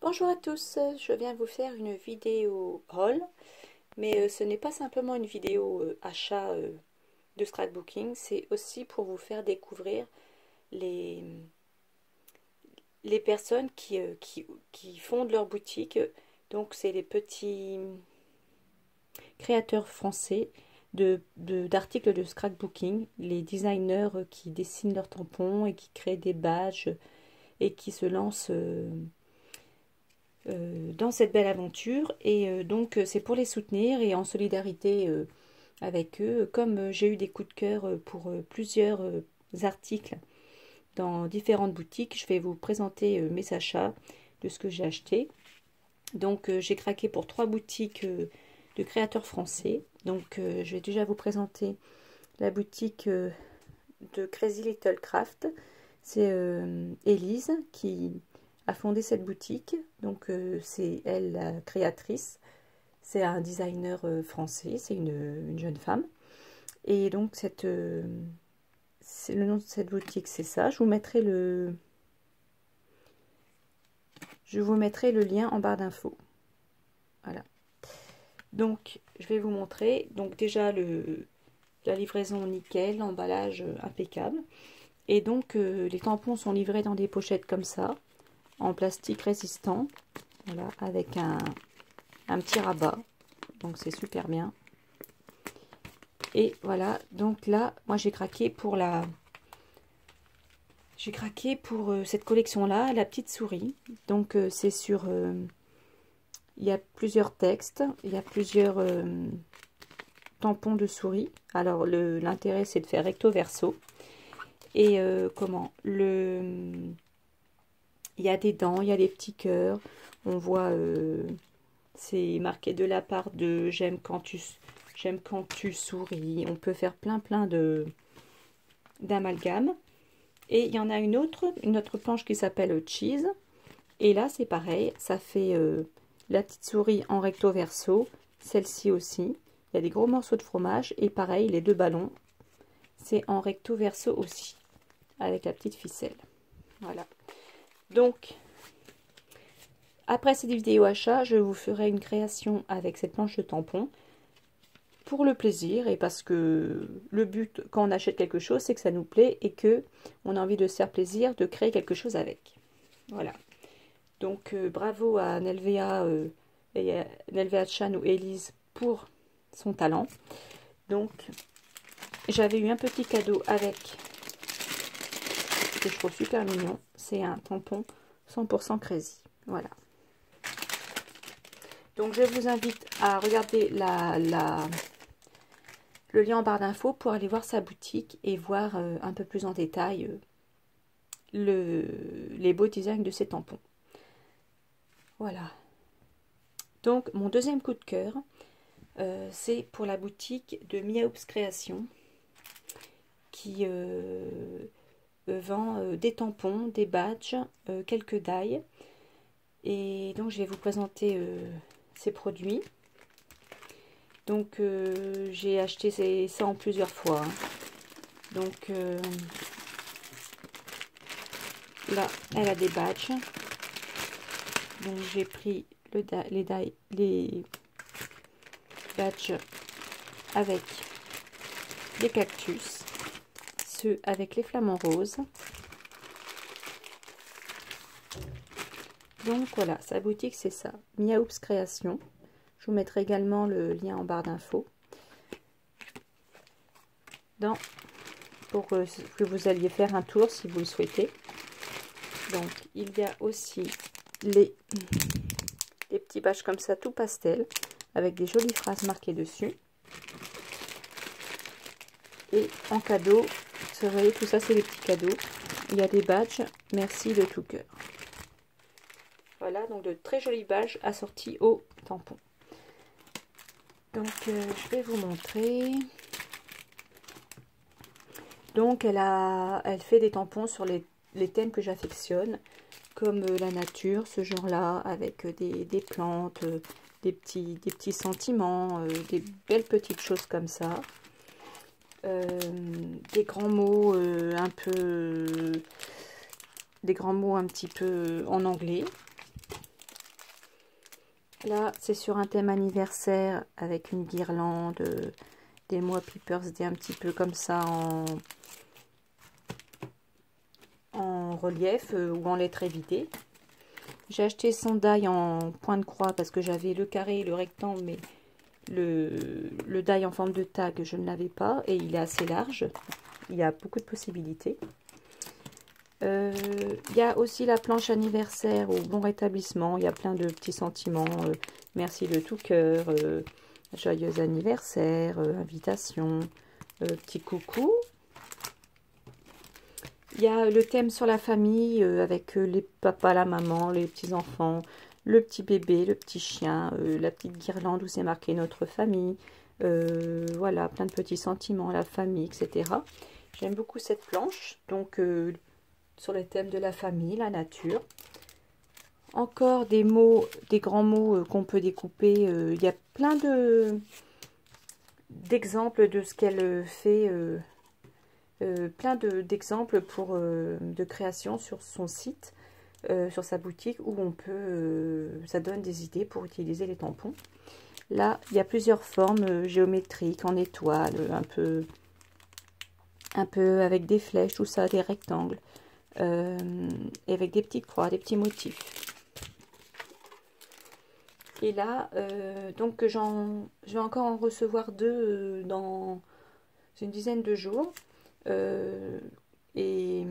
Bonjour à tous, je viens vous faire une vidéo haul, mais ce n'est pas simplement une vidéo achat de scrapbooking, c'est aussi pour vous faire découvrir les, les personnes qui fondent leur boutique. Donc c'est les petits créateurs français d'articles de scrapbooking, les designers qui dessinent leurs tampons et qui créent des badges et qui se lancent dans cette belle aventure. Et donc c'est pour les soutenir et en solidarité avec eux. Comme j'ai eu des coups de cœur pour plusieurs articles dans différentes boutiques, je vais vous présenter mes achats de ce que j'ai acheté. Donc j'ai craqué pour 3 boutiques de créateurs français. Donc je vais déjà vous présenter la boutique de Crazy Little Craft. C'est Élise qui a fondé cette boutique. Donc c'est elle la créatrice. C'est un designer français, c'est une jeune femme. Et donc le nom de cette boutique, c'est ça. Je vous mettrai le lien en barre d'infos. Voilà. Donc je vais vous montrer. Donc déjà la livraison nickel, l'emballage impeccable. Et donc les tampons sont livrés dans des pochettes comme ça, en plastique résistant. Voilà, avec un petit rabat. Donc c'est super bien. Et voilà, donc là, moi j'ai craqué pour cette collection-là, la petite souris. Donc c'est sur... il y a plusieurs textes, il y a plusieurs tampons de souris. Alors l'intérêt c'est de faire recto verso. Et il y a des dents, il y a des petits cœurs. On voit, c'est marqué de la part de j'aime quand tu souris. On peut faire plein d'amalgames. Et il y en a une autre planche qui s'appelle Cheese. Et là, c'est pareil, ça fait la petite souris en recto verso. Celle-ci aussi. Il y a des gros morceaux de fromage. Et pareil, les 2 ballons, c'est en recto verso aussi. Avec la petite ficelle. Voilà. Donc, après cette vidéo achat, je vous ferai une création avec cette planche de tampon. Pour le plaisir et parce que le but quand on achète quelque chose, c'est que ça nous plaît et que on a envie de se faire plaisir, de créer quelque chose avec. Voilà. Donc bravo à Nelvea et à Nelvea Chan ou Élise pour son talent. Donc j'avais eu un petit cadeau avec que je trouve super mignon. C'est un tampon 100% Crazy. Voilà. Donc je vous invite à regarder le lien en barre d'infos pour aller voir sa boutique et voir un peu plus en détail les beaux designs de ces tampons. Voilà. Donc mon deuxième coup de cœur, c'est pour la boutique de Miaoups Création qui vend des tampons, des badges, quelques die. Et donc je vais vous présenter ces produits. Donc j'ai acheté ça en plusieurs fois. Donc là, elle a des badges. Donc j'ai pris les badges avec des cactus, ceux avec les flamants roses. Donc voilà, sa boutique c'est ça, Miaoups Création. Je vous mettrai également le lien en barre d'infos pour que vous alliez faire un tour si vous le souhaitez. Donc il y a aussi des petits badges comme ça tout pastel avec des jolies phrases marquées dessus. Et en cadeau, vous voyez, tout ça c'est les petits cadeaux. Il y a des badges, merci de tout cœur. Voilà, donc de très jolis badges assortis au tampon. Donc je vais vous montrer. Donc elle fait des tampons sur les thèmes que j'affectionne, comme la nature, ce genre-là, avec des plantes, des petits sentiments, des belles petites choses comme ça. Des grands mots un petit peu en anglais. Là, c'est sur un thème anniversaire avec une guirlande, des mots Happy Birthday un petit peu comme ça en relief ou en lettres évitées. J'ai acheté son die en point de croix parce que j'avais le carré et le rectangle, mais le die en forme de tag, je ne l'avais pas et il est assez large. Il y a beaucoup de possibilités. Il y a aussi la planche anniversaire au bon rétablissement. Il y a plein de petits sentiments. Merci de tout cœur. Joyeux anniversaire. Invitation. Petit coucou. Il y a le thème sur la famille avec les papas, la maman, les petits-enfants, le petit bébé, le petit chien, la petite guirlande où c'est marqué notre famille. Voilà, plein de petits sentiments, la famille, etc. J'aime beaucoup cette planche. Donc, sur les thèmes de la famille, la nature. Encore des mots, des grands mots qu'on peut découper. Il y a plein d'exemples de ce qu'elle fait. Plein d'exemples de création sur son site, sur sa boutique, où on peut, ça donne des idées pour utiliser les tampons. Là, il y a plusieurs formes géométriques, en étoiles, un peu avec des flèches, tout ça, des rectangles, et avec des petites croix, des petits motifs. Et là, donc je vais encore en recevoir deux dans une dizaine de jours. Et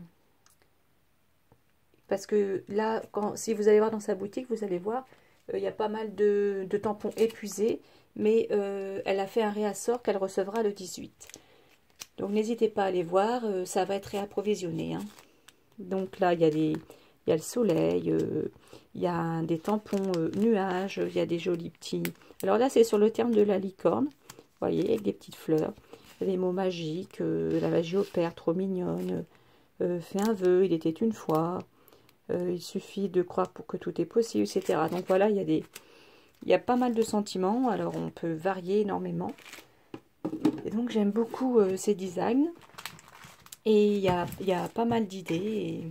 parce que là, si vous allez voir dans sa boutique, vous allez voir, il y a pas mal de tampons épuisés, mais elle a fait un réassort qu'elle recevra le 18. Donc n'hésitez pas à aller voir, ça va être réapprovisionné. Hein. Donc là, il y a le soleil, il y a des tampons nuages, il y a des jolis petits... Alors là, c'est sur le terme de la licorne, vous voyez, avec des petites fleurs. Les mots magiques, la magie opère, trop mignonne, fais un vœu, il était une fois, il suffit de croire pour que tout est possible, etc. Donc voilà, il y a pas mal de sentiments, alors on peut varier énormément. Et donc j'aime beaucoup ces designs, et il y a pas mal d'idées.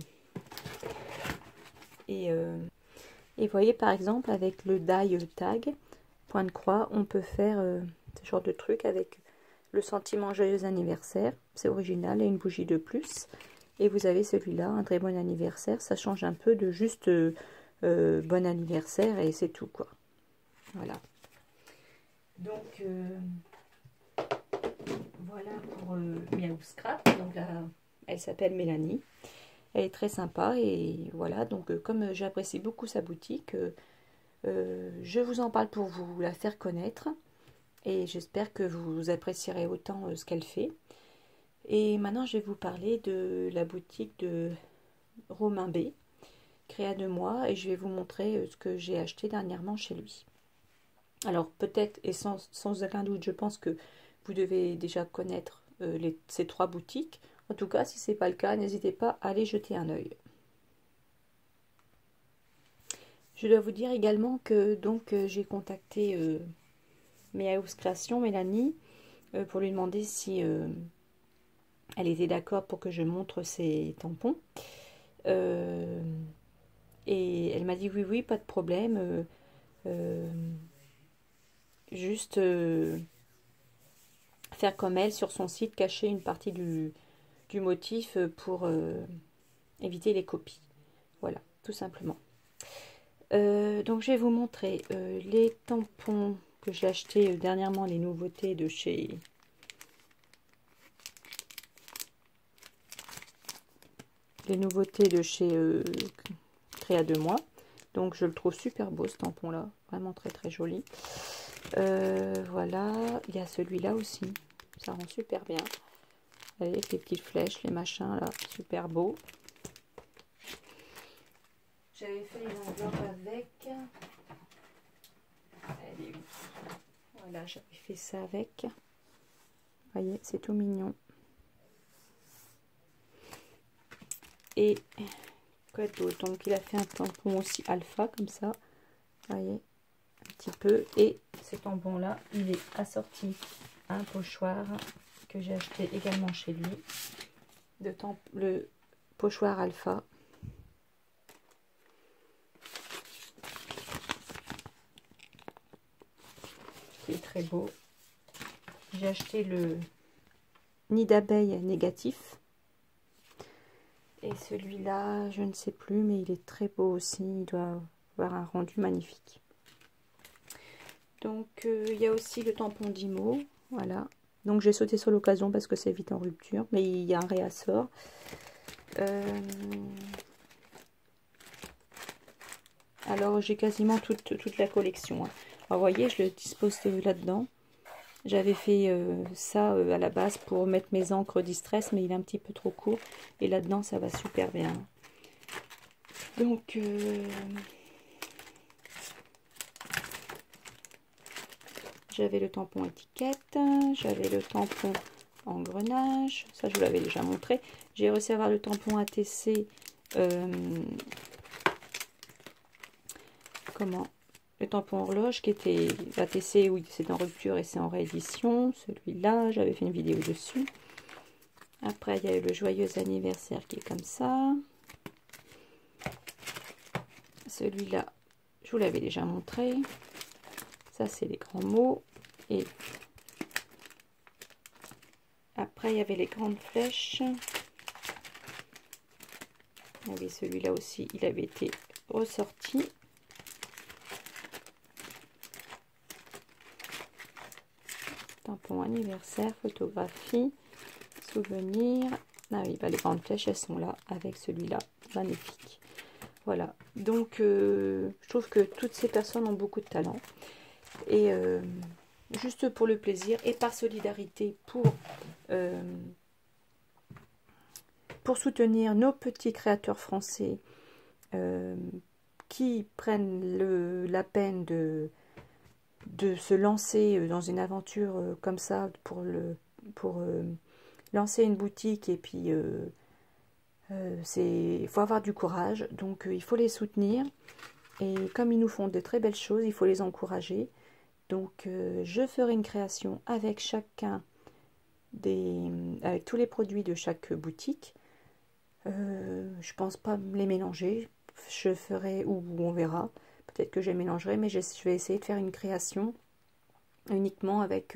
Et vous voyez par exemple avec le die tag, point de croix, on peut faire ce genre de truc avec... Le sentiment joyeux anniversaire, c'est original, et une bougie de plus. Et vous avez celui-là, un très bon anniversaire. Ça change un peu de juste bon anniversaire et c'est tout, quoi. Voilà. Donc, voilà pour Miaou Scrap. Donc là, elle s'appelle Mélanie. Elle est très sympa et voilà. Donc, comme j'apprécie beaucoup sa boutique, je vous en parle pour vous la faire connaître. Et j'espère que vous apprécierez autant ce qu'elle fait. Et maintenant, je vais vous parler de la boutique de Romain B, Créa de moi, et je vais vous montrer ce que j'ai acheté dernièrement chez lui. Alors, peut-être, et sans aucun doute, je pense que vous devez déjà connaître ces trois boutiques. En tout cas, si ce n'est pas le cas, n'hésitez pas à aller jeter un œil. Je dois vous dire également que donc j'ai contacté Miaou Création, Mélanie, pour lui demander si elle était d'accord pour que je montre ses tampons. Et elle m'a dit oui, oui, pas de problème. Juste faire comme elle sur son site, cacher une partie du motif pour éviter les copies. Voilà, tout simplement. Donc je vais vous montrer les tampons que j'ai achetés dernièrement, les nouveautés de chez Créa de moi. Donc je le trouve super beau ce tampon là, vraiment très très joli. Voilà, il y a celui-là aussi, ça rend super bien. Avec les petites flèches, les machins là, super beau. J'avais fait une enveloppe avec. Elle est où? Voilà, j'avais fait ça avec. Vous voyez, c'est tout mignon. Et quoi d'autre? Donc il a fait un tampon aussi alpha comme ça. Vous voyez, un petit peu. Et ce tampon là, il est assorti à un pochoir que j'ai acheté également chez lui. Le pochoir alpha. qui est très beau. J'ai acheté le nid d'abeille négatif. Et celui-là, je ne sais plus, mais il est très beau aussi. Il doit avoir un rendu magnifique. Donc, il y a aussi le tampon d'Imo. Voilà. Donc, j'ai sauté sur l'occasion parce que c'est vite en rupture. Mais il y a un réassort. Alors, j'ai quasiment toute la collection. Hein. Alors, vous voyez, je le dispose là-dedans. J'avais fait ça à la base pour mettre mes encres Distress, mais il est un petit peu trop court. Et là-dedans, ça va super bien. Donc, j'avais le tampon étiquette, j'avais le tampon engrenage. Ça, je vous l'avais déjà montré. J'ai réussi à avoir le tampon ATC. Le tampon horloge qui était ATC, oui, c'est en rupture et c'est en réédition. Celui-là, j'avais fait une vidéo dessus. Après, il y a eu le joyeux anniversaire qui est comme ça. Celui-là, je vous l'avais déjà montré. Ça, c'est les grands mots. Et après, il y avait les grandes flèches. Il y avait celui-là aussi, il avait été ressorti. Tampon anniversaire, photographie, souvenir. Ah oui, bah les grandes flèches, elles sont là avec celui-là, magnifique. Voilà, donc je trouve que toutes ces personnes ont beaucoup de talent. Et juste pour le plaisir et par solidarité pour soutenir nos petits créateurs français qui prennent la peine de se lancer dans une aventure comme ça pour lancer une boutique. Et puis il faut avoir du courage, donc il faut les soutenir, et comme ils nous font de très belles choses, il faut les encourager. Donc je ferai une création avec avec tous les produits de chaque boutique. Je pense pas les mélanger, je ferai, ou on verra, peut-être que je les mélangerai, mais je vais essayer de faire une création uniquement avec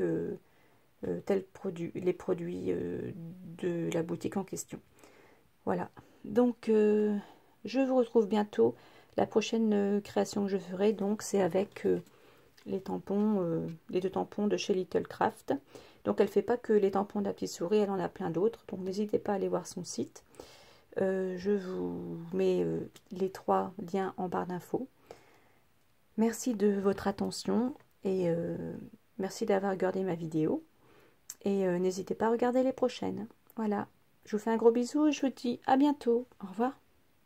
les produits de la boutique en question. Voilà, donc je vous retrouve bientôt. La prochaine création que je ferai, donc, c'est avec les deux tampons de chez Little Craft. Donc elle fait pas que les tampons de la petite souris, elle en a plein d'autres, donc n'hésitez pas à aller voir son site. Je vous mets les 3 liens en barre d'infos. Merci de votre attention et merci d'avoir regardé ma vidéo. Et n'hésitez pas à regarder les prochaines. Voilà, je vous fais un gros bisou et je vous dis à bientôt. Au revoir.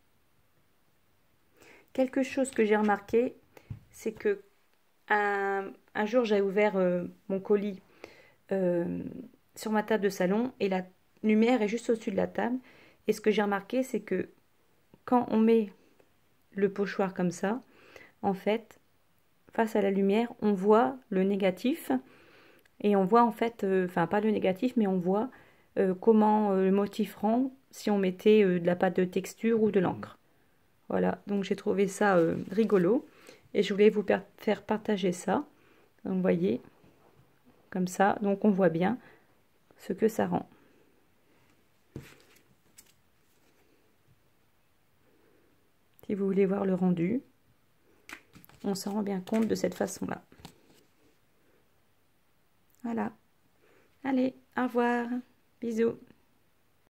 Quelque chose que j'ai remarqué, c'est que un jour j'ai ouvert mon colis sur ma table de salon et la lumière est juste au-dessus de la table. Et ce que j'ai remarqué, c'est que quand on met le pochoir comme ça, en fait, face à la lumière, on voit le négatif. Et on voit en fait, enfin pas le négatif, mais on voit comment le motif rend si on mettait de la pâte de texture ou de l'encre. Voilà, donc j'ai trouvé ça rigolo. Et je voulais vous faire partager ça. Donc vous voyez, comme ça, donc on voit bien ce que ça rend. Si vous voulez voir le rendu, on s'en rend bien compte de cette façon-là. Voilà. Allez, au revoir. Bisous.